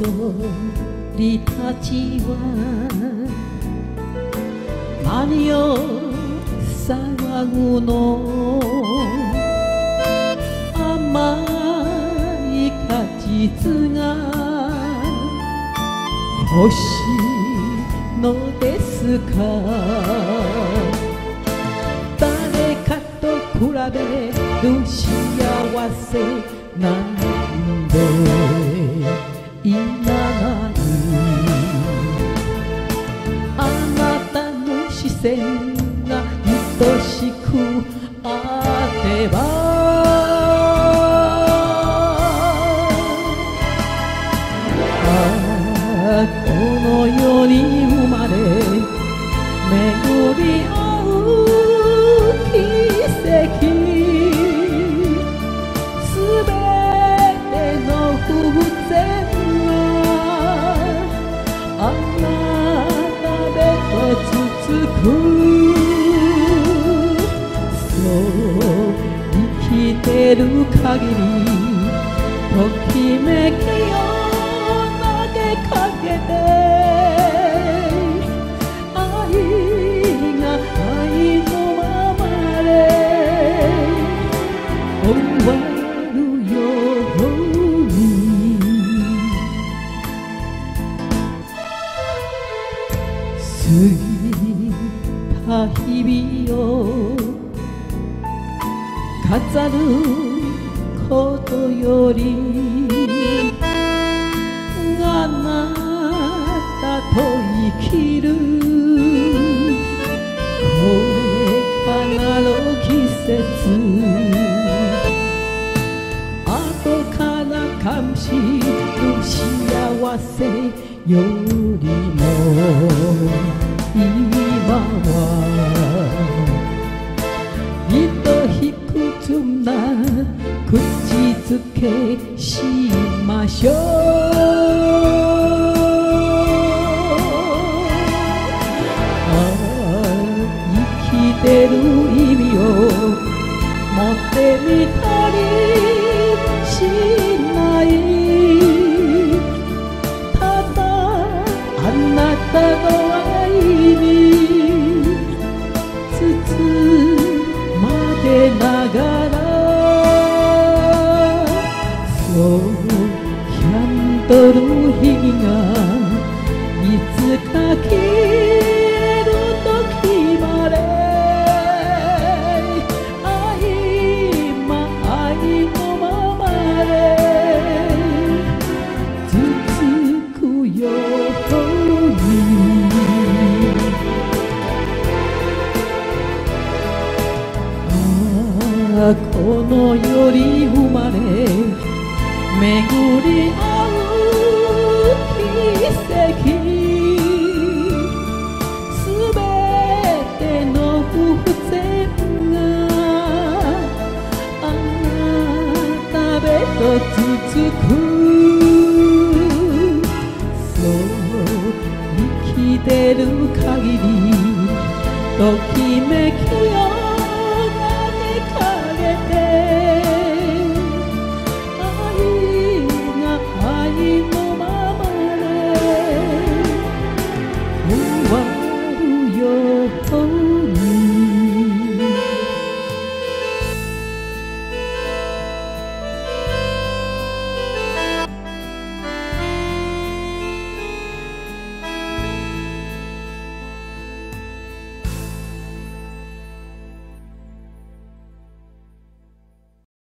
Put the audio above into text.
りたちは何を騒ぐの、甘い果実が欲しいのですか。誰かと比べる幸せなんていない。あなたの視線が愛しくあってば、この世に生まれ巡り合う奇跡、すべての偶然があなたでと続く。そう生きてる限りときめきを投げかけて、愛が愛のままで終わるように。過ぎた日々を飾ることより、あなたと生きるこれからの季節、後から感じる幸せよりも今は糸引くつな口づけしましょう。生きてる意味を持ってみたりしない。ただあなたの愛に包まれながら、そうキャンドル火がいつか消える時まで、愛のままで続くように。この世に生まれ巡り合う奇跡、すべての偶然があなたでと続く。そう生きてる限りときめきを